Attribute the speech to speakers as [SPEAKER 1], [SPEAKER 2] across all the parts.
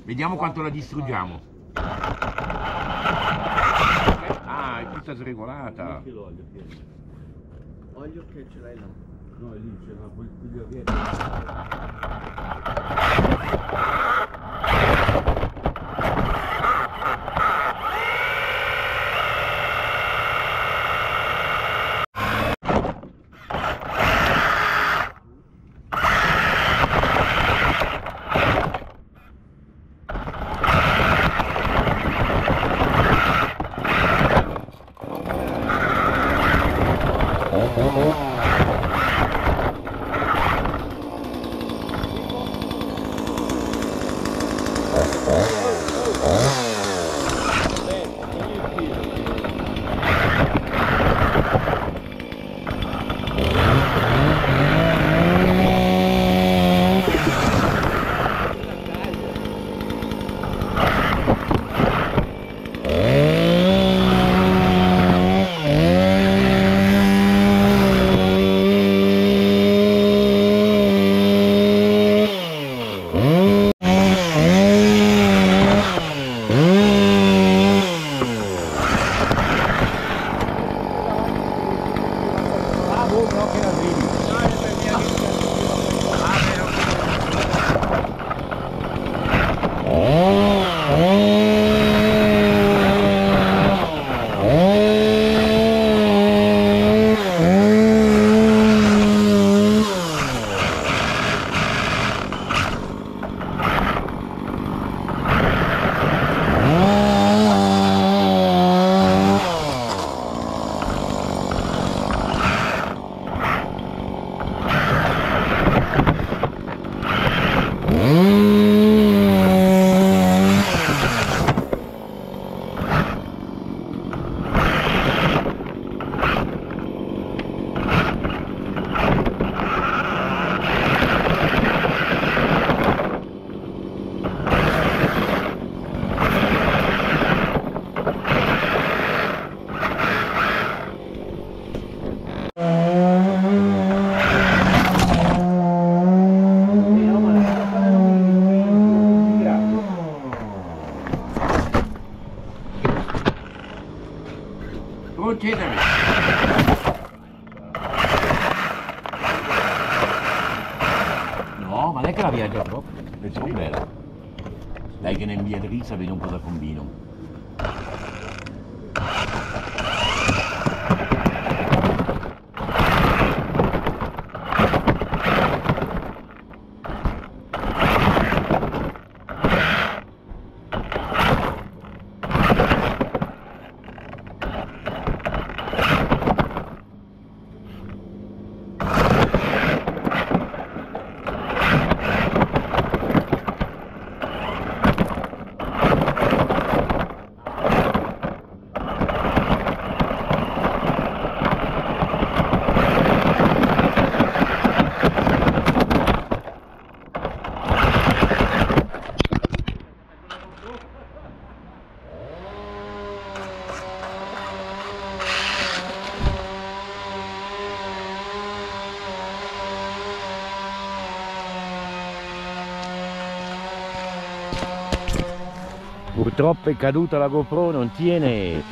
[SPEAKER 1] Vediamo quanto la distruggiamo. Ah, è tutta sregolata.
[SPEAKER 2] L'olio che ce l'hai là?
[SPEAKER 3] No, è lì, c'è una bottiglia che...
[SPEAKER 1] Procedere. No, ma non è che la viaggia troppo. È troppo bella. Dai che ne invia Risa, vedo un po' da combino. Purtroppo è caduta la GoPro, non tiene.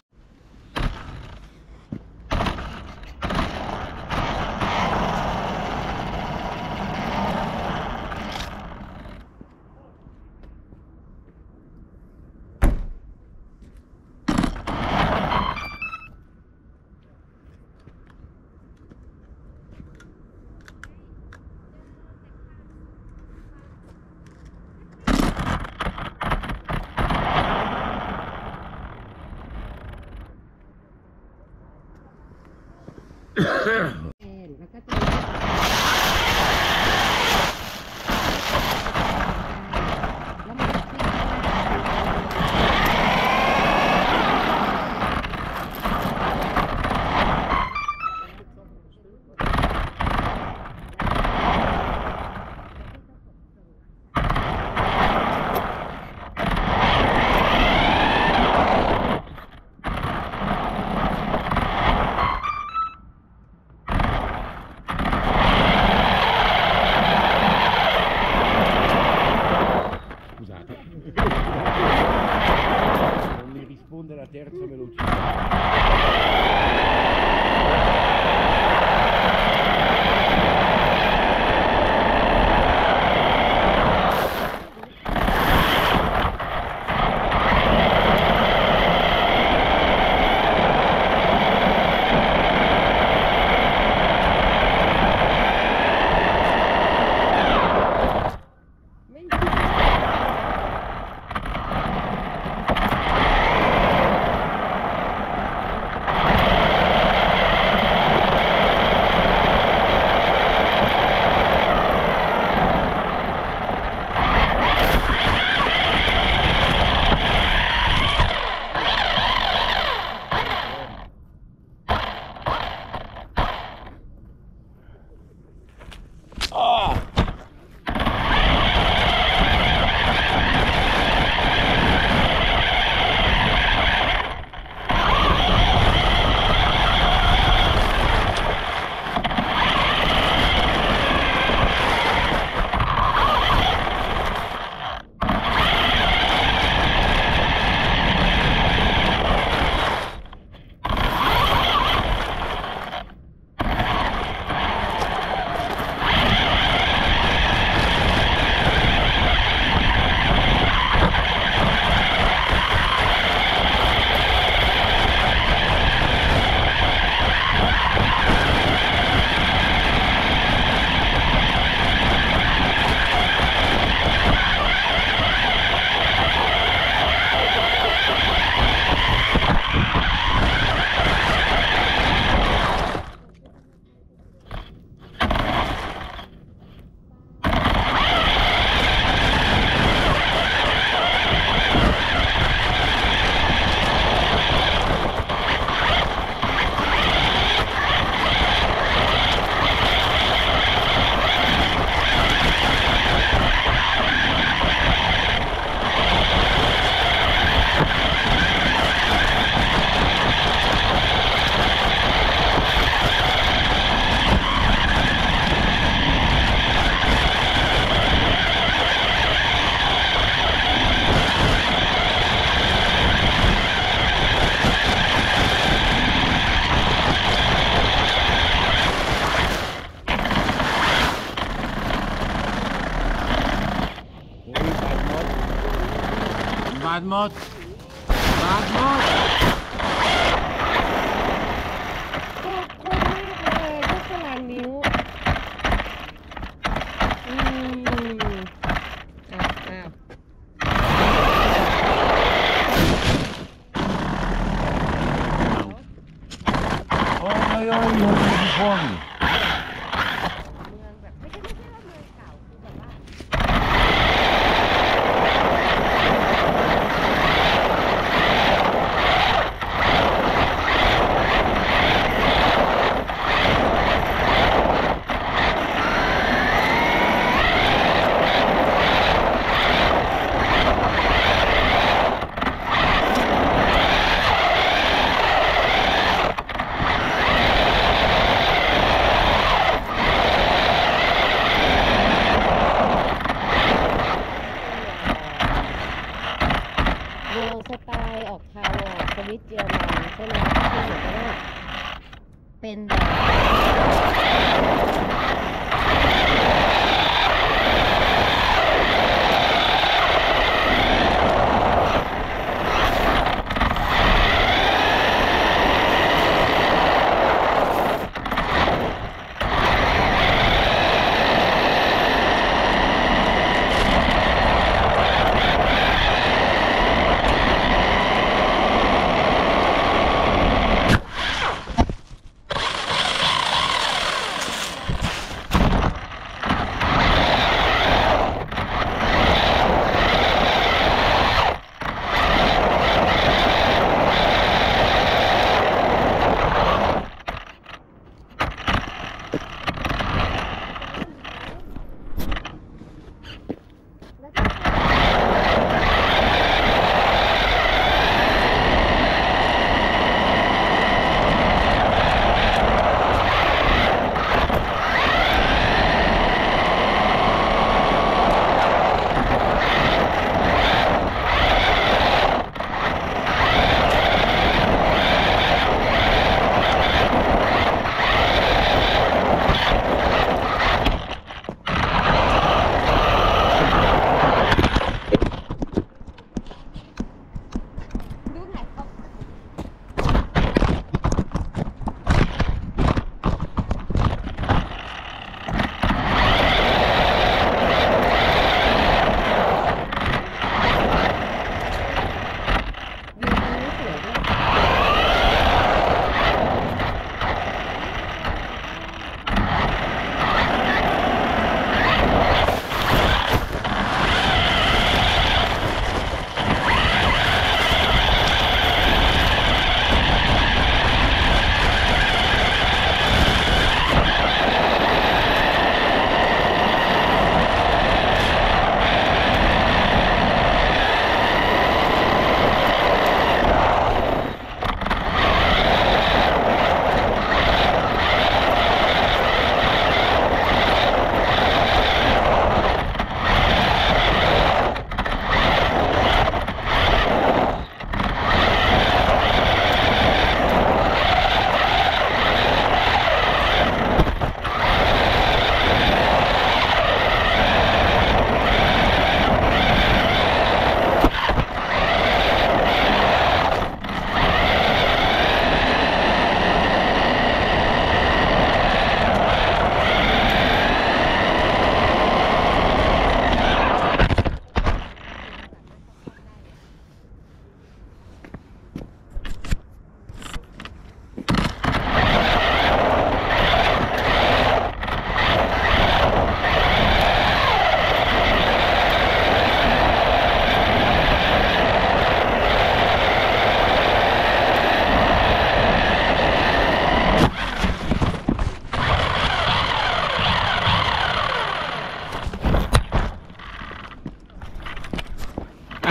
[SPEAKER 1] Non mi risponde la terza velocità.
[SPEAKER 3] Bad mod. Bad mod.
[SPEAKER 4] โคตรมากเลยยกสลานนิ้วอ้าว
[SPEAKER 1] Oj, oj, oj, oj, fuori.
[SPEAKER 4] เมืองแบบไม่ใช่ว่าเมืองเก่าคือแบบว่าเมืองสไตล์ออกทางสวิตเยอรมันใช่ไหมที่เหมือนกับว่าเป็นแบบ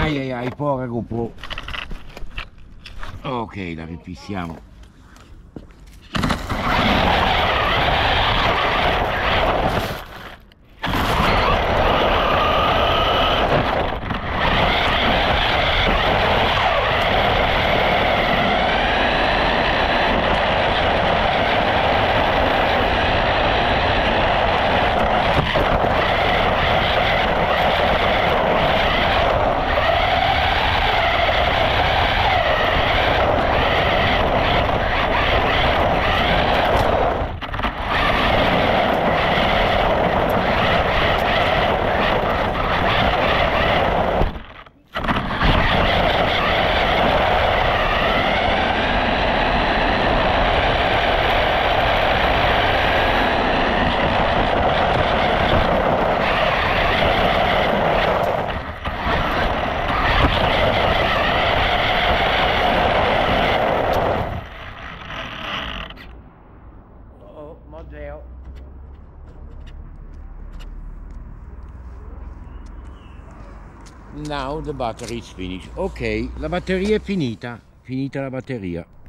[SPEAKER 1] Ai ai ai, povera GoPro. Ok, la rifissiamo. Now the battery is finished. Ok, la batteria è finita. Finita la batteria.